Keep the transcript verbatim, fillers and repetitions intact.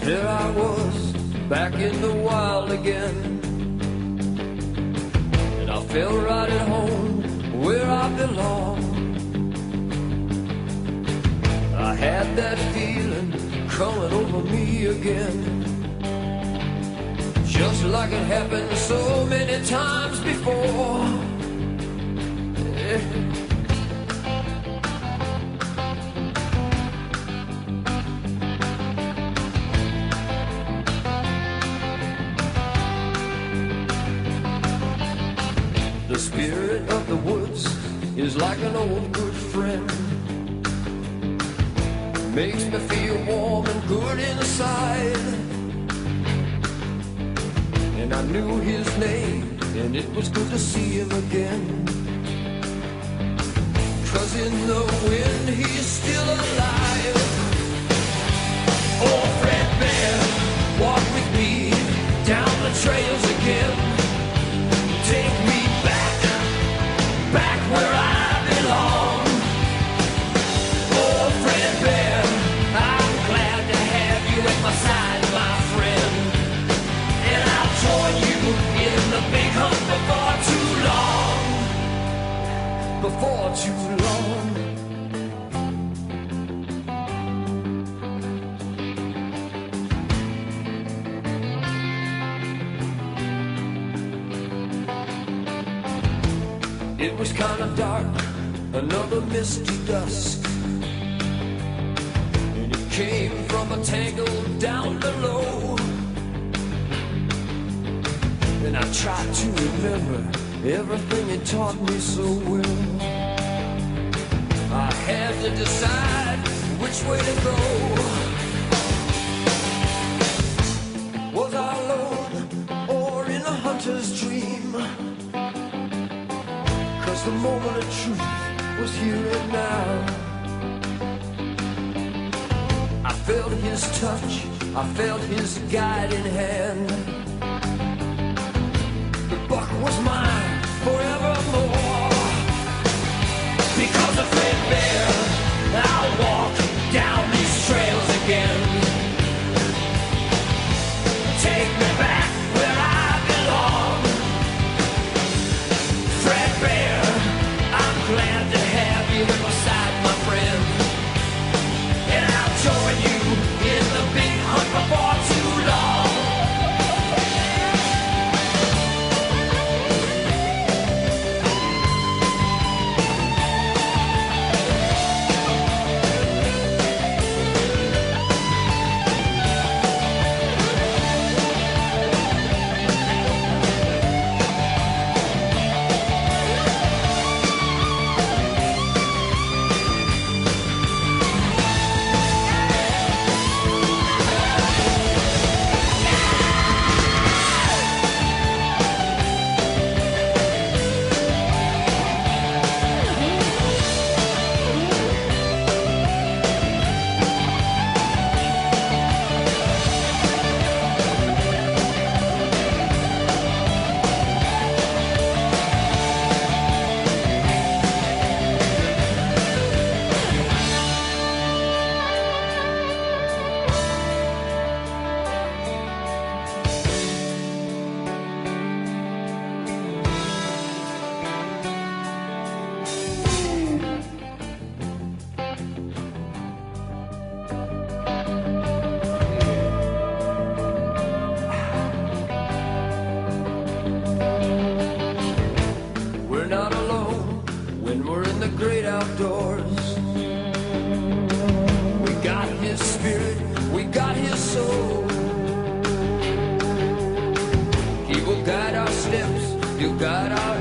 There I was, back in the wild again, and I felt right at home where I belong. I had that feeling coming over me again, just like it happened so many times before. Yeah. The spirit of the woods is like an old good friend, makes me feel warm and good inside. And I knew his name, and it was good to see him again, 'cause in the wind he's still alive. Oh, Fred Bear, walk with me down the trails again. Take me back, back where I belong. Oh, Fred Bear, I'm glad to have you at my side, my friend. And I'll join you in the big hunt before too long, before too long. It was kind of dark, another misty dusk, and it came from a tangle down below. And I tried to remember everything it taught me so well. I had to decide which way to go. Was I alone or in a hunter's dream? 'Cause the moment of truth was here and now. I felt his touch, I felt his guiding hand. The buck was mine forevermore. Because of Fred Bear, I'll walk down these trails again. Take me back where I belong. Fred Bear, I'm glad to have you at my side, my friend. And I'll join you in the big hunt before too long. Great outdoors. We got his spirit, we got his soul. He will guide our steps, he'll guide our